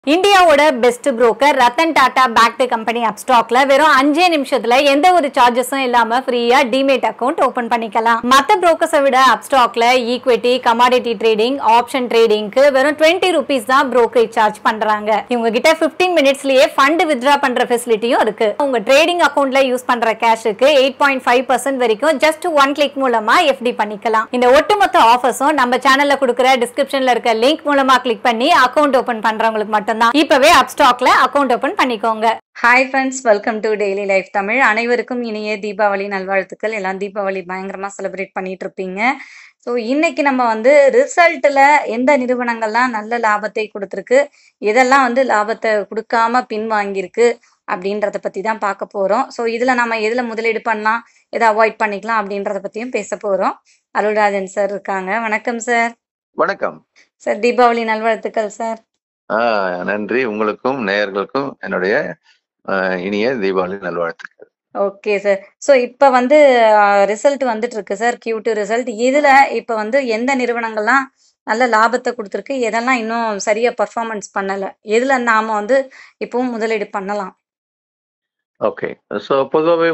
இந்தியாவோட best broker Ratan Tata backed company அப்ஸ்டாக்ல வெறும் 5 நிமிஷத்துல எந்த ஒரு சார்ஜஸும் இல்லாம ஃப்ரீயா டிமேட் அக்கவுண்ட் ஓபன் பண்ணிக்கலாம். மத்த புரோக்கர்ஸை விட அப்ஸ்டாக்ல ஈக்விட்டி, கமாடிட்டி ட்ரேடிங், ஆப்ஷன் ட்ரேடிங்க்கு வெறும் 20 ரூபீஸ் தான் புரோக்கரேஜ் சார்ஜ் பண்றாங்க. இவங்க கிட்ட 15 மினிட்ஸ்லயே ஃபண்ட் வித்ட்ரா பண்ற ஃபெசிலிட்டியும் இருக்கு. உங்க ட்ரேடிங் அக்கவுண்ட்ல யூஸ் பண்ற கேஷுக்கு 8.5% வரைக்கும் ஜஸ்ட் 1 கிளிக் மூலமா FD பண்ணிக்கலாம். இந்த ஒட்டுமொத்த ஆஃபர்ஸும் நம்ம சேனல்ல கொடுக்கிற டிஸ்கிரிப்ஷன்ல இருக்க லிங்க் மூலமா கிளிக் பண்ணி அக்கவுண்ட் ஓபன் பண்றவங்களுக்கு மட்டும் இப்பவே அப்ஸ்டாக்ல அக்கவுண்ட் ஓபன் பண்ணிக்கோங்க. Hi friends, welcome to Daily Life Tamil. அனைவருக்கும் இனிய தீபாவளி நல்வாழ்த்துக்கள். எல்லாம் தீபாவளி பயங்கரமா செலிப்ரேட் பண்ணிட்டு இருப்பீங்க. ஸோ இன்னைக்கு நம்ம ரிசல்ட்ல எந்த நிறுவனங்கள்லாம் நல்ல லாபத்தை கொடுத்துருக்கு, எதெல்லாம் லாபத்தை கொடுக்காம பின்வாங்கியிருக்கு அப்படின்றத பத்தி தான் பார்க்க போறோம். ஸோ இதுல நம்ம எதுல முதலீடு பண்ணலாம், எதை அவாய்ட் பண்ணிக்கலாம் அப்படின்றத பத்தியும் பேச போறோம். அருள் ராஜன் சார் இருக்காங்க. வணக்கம் சார். வணக்கம் சார், தீபாவளி நல்வாழ்த்துக்கள் சார். நன்றி. உங்களுக்கும் நேயர்களுக்கும் என்னுடைய இனிய தீபாவளி நல்வாழ்த்துக்கள். Okay sir. ஸோ இப்போ ரிசல்ட் வந்துட்டு இருக்கு சார், Q2 ரிசல்ட். இதுல இப்போ எந்த நிறுவனங்கள்லாம் நல்ல லாபத்தை கொடுத்துருக்கு, எதெல்லாம் இன்னும் சரியா பர்ஃபார்மன்ஸ் பண்ணல, எதுல நாம இப்பவும் முதலீடு பண்ணலாம்? ஓகே. ஸோ பொதுவாகவே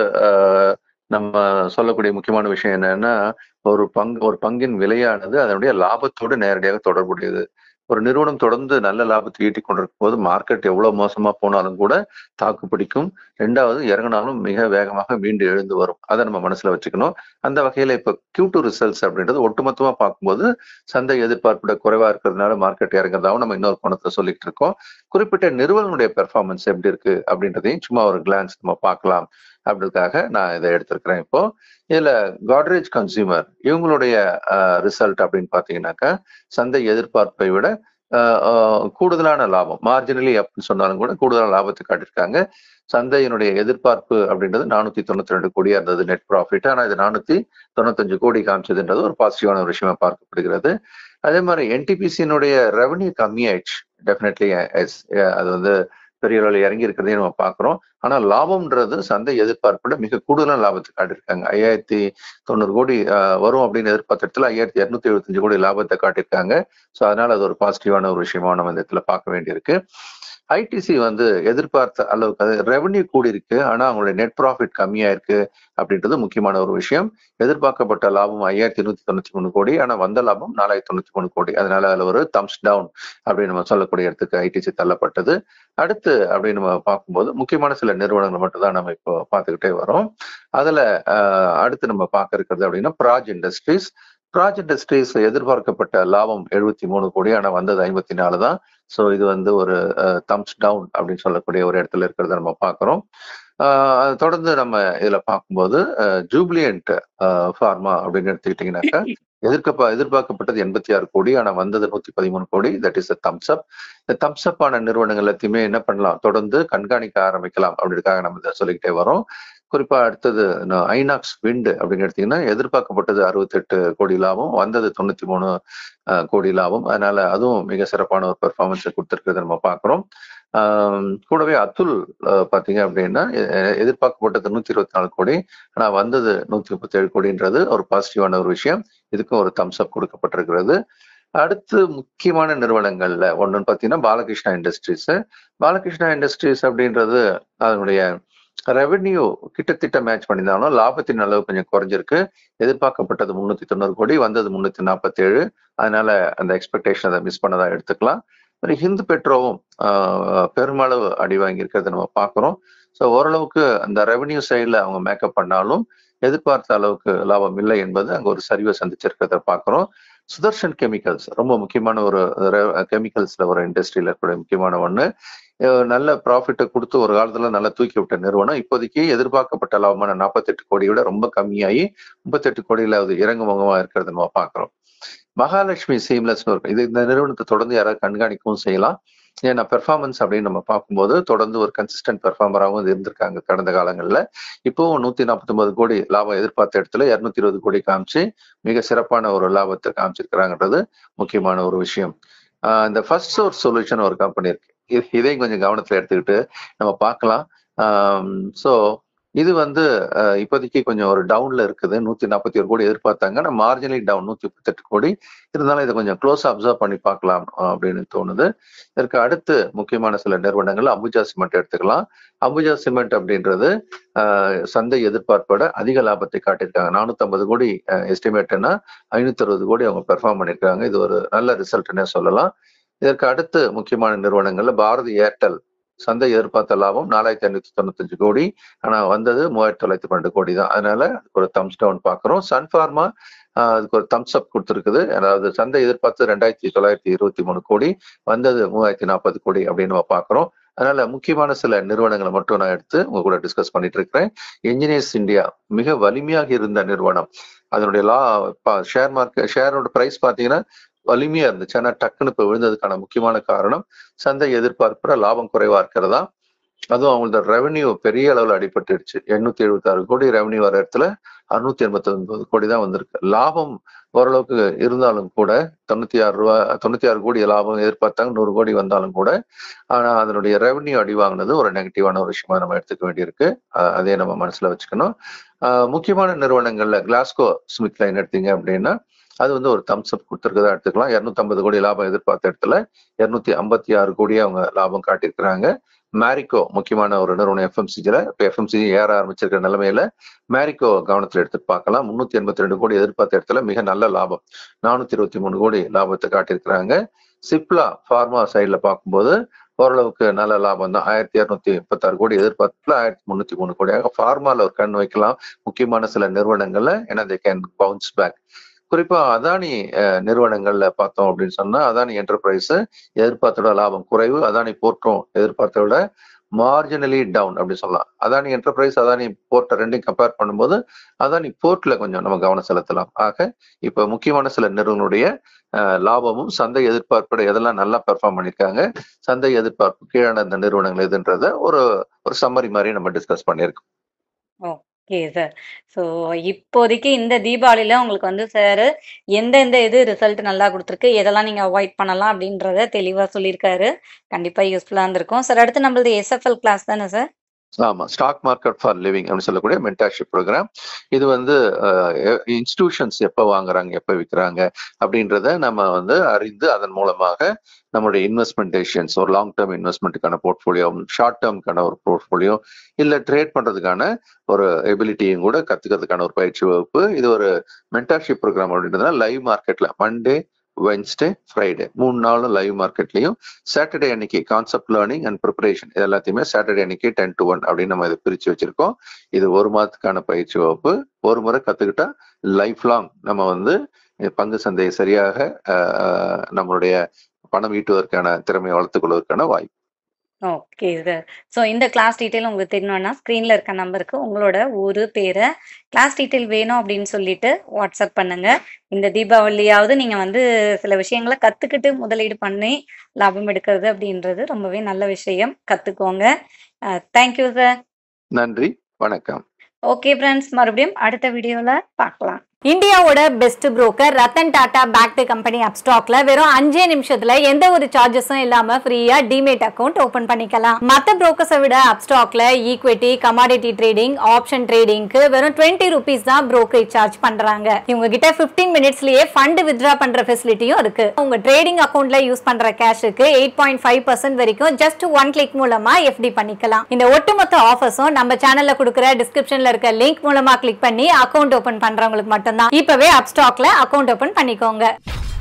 நம்ம சொல்லக்கூடிய முக்கியமான விஷயம் என்னன்னா, ஒரு பங்கின் விலையானது அதனுடைய லாபத்தோடு நேரடியாக தொடர்புடையது. ஒரு நிறுவனம் தொடர்ந்து நல்ல லாபத்தை ஈட்டிக் கொண்டிருக்கும் போது மார்க்கெட் எவ்வளவு மோசமா போனாலும் கூட தாக்கு பிடிக்கும். ரெண்டாவது, இறங்கினாலும் மிக வேகமாக மீண்டு எழுந்து வரும். அதை நம்ம மனசுல வச்சுக்கணும். அந்த வகையில இப்ப Q2 ரிசல்ட்ஸ் அப்படின்றது ஒட்டுமொத்தமா பார்க்கும்போது சந்தை எதிர்பார்ப்புட குறைவா இருக்கிறதுனால மார்க்கெட் இறங்குறதாவும் நம்ம இன்னொரு கோணத்தை சொல்லிட்டு இருக்கோம். குறிப்பிட்ட நிறுவனங்களுடைய பெர்ஃபார்மன்ஸ் எப்படி இருக்கு அப்படின்றதையும் சும்மா ஒரு கிளான்ஸ் நம்ம பார்க்கலாம் அப்படின்றதுக்காக நான் இதை எடுத்திருக்கிறேன். இப்போ இதுல கோட்ரேஜ் கன்சியூமர் இவங்களுடைய ரிசல்ட் அப்படின்னு பாத்தீங்கன்னாக்கா சந்தை எதிர்பார்ப்பை விட கூடுதலான லாபம், மார்ஜினலி அப்படின்னு சொன்னாலும் கூட கூடுதலான லாபத்தை காட்டியிருக்காங்க. சந்தையினுடைய எதிர்பார்ப்பு அப்படின்றது 492 கோடியா இருந்தது நெட் ப்ராஃபிட். ஆனா இது 495 கோடி காமிச்சதுன்றது ஒரு பாசிட்டிவான ஒரு விஷயமா பார்க்கப்படுகிறது. அதே மாதிரி NTPC-னுடைய ரெவன்யூ கம்மியாயிடுச்சு. டெஃபினெட்லி அது பெரிய அளவில் இறங்கி இருக்கிறதையும் நம்ம பார்க்குறோம். ஆனால் லாபம்ன்றது சந்தை எதிர்பார்ப்போட மிக கூடுதலான லாபத்தை காட்டியிருக்காங்க. 5090 கோடி வரும் அப்படின்னு எதிர்பார்த்த இடத்துல 5275 கோடி லாபத்தை காட்டியிருக்காங்க. ஸோ அதனால அது ஒரு பாசிட்டிவான ஒரு விஷயமா நம்ம இந்த இடத்துல பார்க்க வேண்டியிருக்கு. ITC எதிர்பார்த்த அளவுக்கு அது ரெவன்யூ கூடி இருக்கு, ஆனா அவங்களுடைய நெட் ப்ராஃபிட் கம்மியா இருக்கு அப்படின்றது முக்கியமான ஒரு விஷயம். எதிர்பார்க்கப்பட்ட லாபம் 5193 கோடி, ஆனா வந்த லாபம் 4093 கோடி. அதனால அதுல ஒரு தம்ஸ் டவுன் அப்படின்னு நம்ம சொல்லக்கூடிய இடத்துக்கு ITC தள்ளப்பட்டது. அடுத்து அப்படின்னு நம்ம பார்க்கும்போது முக்கியமான சில நிறுவனங்கள் மட்டும் தான் நம்ம இப்போ பார்த்துக்கிட்டே வரோம். அதுல அடுத்து நம்ம பார்க்க இருக்கிறது அப்படின்னா பிராஜ் இண்டஸ்ட்ரீஸ் எதிர்பார்க்கப்பட்ட லாபம் 73 கோடி, ஆனா வந்தது 54 தான். ஸோ இது ஒரு தம்ஸ் டவுன் அப்படின்னு சொல்லக்கூடிய ஒரு இடத்துல இருக்கிறத நம்ம பார்க்குறோம். தொடர்ந்து நம்ம இதுல பார்க்கும்போது ஜூப்ளியன்ட் ஃபார்மா அப்படின்னு எடுத்துக்கிட்டீங்கன்னாக்கா எதிர்பார்க்கப்பட்டது 86 கோடி, ஆனா வந்தது 113 கோடி. That is thumbs up. இந்த தம்ஸ் அப் ஆன நிறுவனங்கள் எல்லாத்தையுமே என்ன பண்ணலாம், தொடர்ந்து கண்காணிக்க ஆரம்பிக்கலாம் அப்படின்றதுக்காக நம்ம இதை சொல்லிக்கிட்டே வரோம். குறிப்பா அடுத்தது ஐநாக்ஸ் விண்ட் அப்படின்னு எடுத்தீங்கன்னா எதிர்பார்க்கப்பட்டது 68 கோடி லாபம், வந்தது 93 கோடி லாபம். அதனால அதுவும் மிக சிறப்பான ஒரு பெர்ஃபார்மன்ஸை கொடுத்துருக்கிறத நம்ம பார்க்குறோம். கூடவே அத்துல் பார்த்தீங்க அப்படின்னா எதிர்பார்க்கப்பட்டது 124 கோடி, ஆனா வந்தது 137 கோடின்றது ஒரு பாசிட்டிவான ஒரு விஷயம். இதுக்கும் ஒரு தம்ஸ் அப் கொடுக்கப்பட்டிருக்கிறது. அடுத்து முக்கியமான நிறுவனங்கள்ல ஒன்றுன்னு பார்த்தீங்கன்னா பாலகிருஷ்ணா இண்டஸ்ட்ரீஸ் அப்படின்றது அதனுடைய ரெவென்யூ கிட்டத்தட்ட மேட்ச் பண்ணியிருந்தாலும் லாபத்தின் அளவு கொஞ்சம் குறைஞ்சிருக்கு. எதிர்பார்க்கப்பட்டது 390 கோடி, வந்தது 347. அதனால அந்த எக்ஸ்பெக்டேஷன் அதை மிஸ் பண்ணதா எடுத்துக்கலாம். ஹிந்து பெட்ரோவும் பெருமளவு அடி வாங்கி இருக்கிறத நம்ம பார்க்குறோம். ஸோ ஓரளவுக்கு அந்த ரெவென்யூ சைடில் அவங்க மேக்கப் பண்ணாலும் எதிர்பார்த்த அளவுக்கு லாபம் இல்லை என்பது அங்கே ஒரு சரிவை சந்திச்சிருக்கிறத பார்க்குறோம். சுதர்ஷன் கெமிக்கல்ஸ் ரொம்ப முக்கியமான ஒரு கெமிக்கல்ஸ்ல ஒரு இண்டஸ்ட்ரியில இருக்கக்கூடிய முக்கியமான ஒன்று. நல்ல ப்ராஃபிட்டை கொடுத்து ஒரு காலத்துல நல்லா தூக்கி விட்ட நிறுவனம் இப்போதைக்கு எதிர்பார்க்கப்பட்ட லாபமான 48 கோடியை விட ரொம்ப கம்மியாகி 38 கோடியில அது இறங்குமுகமா இருக்கிறத நம்ம பார்க்குறோம். மகாலட்சுமி சீம்லெஸ்னு இருக்கும். இந்த நிறுவனத்தை தொடர்ந்து யாராவது கண்காணிக்கவும் செய்யலாம். ஏன்னா பெர்ஃபார்மன்ஸ் அப்படின்னு நம்ம பார்க்கும்போது தொடர்ந்து ஒரு கன்சிஸ்டன்ட் பெர்ஃபார்மராகவும் இருந்திருக்காங்க கடந்த காலங்களில். இப்போவும் 149 கோடி லாபம் எதிர்பார்த்த இடத்துல 220 கோடி காமிச்சு மிக சிறப்பான ஒரு லாபத்தை காமிச்சிருக்கிறாங்கன்றது முக்கியமான ஒரு விஷயம். இந்த ஃபர்ஸ்ட் சோர்ஸ் சொல்யூஷன் ஒரு கம்பெனி இருக்கு. இதையும் கொஞ்சம் கவனத்துல எடுத்துக்கிட்டு நம்ம பார்க்கலாம். ஸோ இது வந்து இப்போதைக்கு கொஞ்சம் ஒரு டவுன்ல இருக்குது. 141 கோடி எதிர்பார்த்தாங்க. ஆனா மார்ஜினலி டவுன் 138 கோடி. இருந்தாலும் இதை கொஞ்சம் க்ளோஸா அப்சர்வ் பண்ணி பார்க்கலாம் அப்படின்னு தோணுது. இதற்கு அடுத்து முக்கியமான சில நிறுவனங்கள் அம்புஜா சிமெண்ட் எடுத்துக்கலாம். அம்புஜா சிமெண்ட் அப்படின்றது சந்தை எதிர்பார்ப்போட அதிக லாபத்தை காட்டியிருக்காங்க. 450 கோடி எஸ்டிமேட்னா 560 கோடி அவங்க பெர்ஃபார்ம் பண்ணியிருக்காங்க. இது ஒரு நல்ல ரிசல்ட்னே சொல்லலாம். இதற்கு அடுத்து முக்கியமான நிறுவனங்கள்ல பாரதி ஏர்டெல் சந்தை எதிர்பார்த்த லாபம் 4595 கோடி. ஆனா வந்தது 3912 கோடி தான். அதனால ஒரு தம்ஸ் டவுன் பாக்குறோம். சன்ஃபார்மா அதுக்கு ஒரு தம்ஸ் அப் கொடுத்துருக்குது. அதாவது சந்தை எதிர்பார்த்து 2923 கோடி, வந்தது 3040 கோடி அப்படின்னு நம்ம பாக்குறோம். அதனால முக்கியமான சில நிறுவனங்களை மட்டும் நான் எடுத்து உங்க கூட டிஸ்கஸ் பண்ணிட்டு இருக்கிறேன். என்ஜினியர்ஸ் இந்தியா மிக வலிமையாக இருந்த நிறுவனம். அதனுடைய ஷேர் மார்க்கெட் ஷேரோட பிரைஸ் பாத்தீங்கன்னா வலிமையா இருந்துச்சு. ஆனா டக்குன்னு இப்ப விழுந்ததுக்கான முக்கியமான காரணம் சந்தை எதிர்பார்ப்புற லாபம் குறைவா இருக்கிறதா. அதுவும் அவங்களோட ரெவன்யூ பெரிய அளவுல அடிபட்டுடுச்சு. 876 கோடி ரெவன்யூ வர இடத்துல 689 கோடி தான் வந்திருக்கு. லாபம் ஓரளவுக்கு இருந்தாலும் கூட 96 கோடி லாபம் எதிர்பார்த்தாங்க. 100 கோடி வந்தாலும் கூட ஆனா அதனுடைய ரெவன்யூ அடி வாங்கினது ஒரு நெகட்டிவான ஒரு விஷயமா நம்ம எடுத்துக்க வேண்டியிருக்கு. அதே நம்ம மனசுல வச்சுக்கணும். முக்கியமான நிறுவனங்கள்ல கிளாஸ்கோ ஸ்மித் லைன் எடுத்தீங்க அப்படின்னா அது வந்து ஒரு தம்ஸ் அப் கொடுத்துருக்கதா எடுத்துக்கலாம். 250 கோடி லாபம் எதிர்பார்த்த இடத்துல 256 கோடி அவங்க லாபம் காட்டியிருக்கிறாங்க. மேரிகோ முக்கியமான ஒரு நிறுவனம் எஃப்எம்சிஜில இப்ப எஃப்எம்சிஜி ஏற ஆரம்பிச்சிருக்கிற நிலைமையில மேரிகோ கவனத்தில் எடுத்துட்டு பார்க்கலாம். 382 கோடி எதிர்பார்த்த இடத்துல மிக நல்ல லாபம் 423 கோடி லாபத்தை காட்டியிருக்கிறாங்க. சிப்லா ஃபார்மா சைட்ல பார்க்கும்போது ஓரளவுக்கு நல்ல லாபம் தான். 1236 கோடி எதிர்பார்த்துல 1303 கோடியாக ஃபார்மால ஒரு கண் வைக்கலாம். முக்கியமான சில நிறுவனங்கள்ல ஏன்னா தே கேன் பவுன்ஸ் பேக். குறிப்பா அதானி நிறுவனங்கள்ல பார்த்தோம் அப்படின்னு சொன்னா அதானி என்டர்பிரைஸ் எதிர்பார்த்தோட லாபம் குறைவு. அதானி போர்ட்டும் எதிர்பார்த்தோட மார்ஜினலி டவுன் அப்படின்னு சொல்லலாம். அதானி என்டர்பிரைஸ் அதானி போர்ட்டை ரெண்டையும் கம்பேர் பண்ணும்போது அதானி போர்ட்ல கொஞ்சம் நம்ம கவனம் செலுத்தலாம். ஆக இப்ப முக்கியமான சில நிறுவனுடைய லாபமும் சந்தை எதிர்பார்ப்போட எதெல்லாம் நல்லா பெர்ஃபார்ம் பண்ணியிருக்காங்க, சந்தை எதிர்பார்ப்பு கீழான இந்த நிறுவனங்கள் எதுன்றத ஒரு சம்மரி மாதிரி நம்ம டிஸ்கஸ் பண்ணியிருக்கோம். Okay sir. ஸோ இப்போதைக்கு இந்த தீபாவளியில உங்களுக்கு வந்து சார் எந்தெந்த இது ரிசல்ட் நல்லா கொடுத்துருக்கு, எதெல்லாம் நீங்க அவாய்ட் பண்ணலாம் அப்படின்றத தெளிவா சொல்லியிருக்காரு. கண்டிப்பா யூஸ்ஃபுல்லா இருந்திருக்கும் சார். அடுத்து நம்மளது எஸ்எஃப்எல் கிளாஸ் தானே சார்? ஆமா, ஸ்டாக் மார்க்கெட் ஃபார் லிவிங் அப்படின்னு சொல்லக்கூடிய மென்டார்ஷிப் ப்ரோக்ராம். இது வந்து இன்ஸ்டிடியூஷன்ஸ் எப்போ வாங்குறாங்க எப்போ விற்கிறாங்க அப்படின்றத நம்ம வந்து அறிந்து அதன் மூலமாக நம்மளுடைய இன்வெஸ்ட்மெண்ட் டெசிஷன்ஸ் ஒரு லாங் டேர்ம் இன்வெஸ்ட்மெண்ட்டுக்கான போர்ட்ஃபோலியோ, ஷார்ட் டேர்முக்கான ஒரு போர்ட்ஃபோலியோ, இல்லை ட்ரேட் பண்றதுக்கான ஒரு எபிலிட்டியும் கூட கத்துக்கிறதுக்கான ஒரு பயிற்சி வகுப்பு. இது ஒரு மென்டார்ஷிப் ப்ரோக்ராம் அப்படின்றதுனால லைவ் மார்க்கெட்ல மண்டே, வென்ஸ்டே, ஃப்ரைடே 3 நாளும் லைவ் மார்க்கெட்லையும், சாட்டர்டே அன்னைக்கு கான்செப்ட் லேர்னிங் அண்ட் ப்ரிப்பரேஷன் இது எல்லாத்தையுமே சாட்டர்டே அன்னைக்கு 10 to 1 அப்படின்னு நம்ம இதை பிரிச்சு வச்சிருக்கோம். இது ஒரு மாதத்துக்கான பயிற்சி வகுப்பு. ஒரு முறை கத்துக்கிட்டா லைஃப் லாங் நம்ம வந்து பங்கு சந்தையை சரியாக நம்மளுடைய பணம் ஈட்டுவதற்கான திறமையை வளர்த்துக் கொள்வதற்கான வாய்ப்பு. Okay sir. ஸோ இந்த கிளாஸ் டீட்டெயில் உங்களுக்கு தெரியணும்னா ஸ்க்ரீனில் இருக்க நம்பருக்கு உங்களோட ஊர் பேரை கிளாஸ் டீட்டெயில் வேணும் அப்படின்னு சொல்லிட்டு வாட்ஸ்அப் பண்ணுங்க. இந்த தீபாவளியாவது நீங்கள் வந்து சில விஷயங்களை கற்றுக்கிட்டு முதலீடு பண்ணி லாபம் எடுக்கிறது அப்படின்றது ரொம்பவே நல்ல விஷயம். கற்றுக்கோங்க. Thank you sir. நன்றி, வணக்கம். ஓகே ஃப்ரெண்ட்ஸ், மறுபடியும் அடுத்த வீடியோவில் பார்க்கலாம். இந்தியாவோட best broker Ratan Tata backed company அப்ஸ்டாக்ல வெறும் 5 நிமிஷத்துல எந்த ஒரு சார்ஜஸும் இல்லாம ஃப்ரீயா டிமேட் அக்கௌண்ட் ஓபன் பண்ணிக்கலாம். மத்த புரோக்கர்ஸை விட அப்ஸ்டாக்ல ஈக்விட்டி, கமாடிட்டி ட்ரேடிங், ஆப்ஷன் ட்ரேடிங்க்கு வெறும் 20 rupees தான் புரோக்கரேஜ் சார்ஜ் பண்றாங்க. இவங்க கிட்ட 15 minutesலயே ஃபண்ட் வித்ட்ரா பண்ற ஃபெசிலிட்டியும் இருக்கு. உங்க ட்ரேடிங் அக்கௌண்ட்ல யூஸ் பண்ற கேஷுக்கு 8.5% வரைக்கும் ஜஸ்ட் 1 click மூலமா எஃப்டி பண்ணிக்கலாம். இந்த ஒட்டுமொத்த ஆஃபர்ஸும் நம்ம சேனல்ல கொடுக்குற டிஸ்கிரிப்ஷன்ல இருக்க லிங்க் மூலமா கிளிக் பண்ணி அக்கௌண்ட் ஓபன் பண்றவங்களுக்கு மட்டும். இப்பவே அப்ஸ்டாக்ல அக்கவுண்ட் ஓபன் பண்ணிக்கோங்க.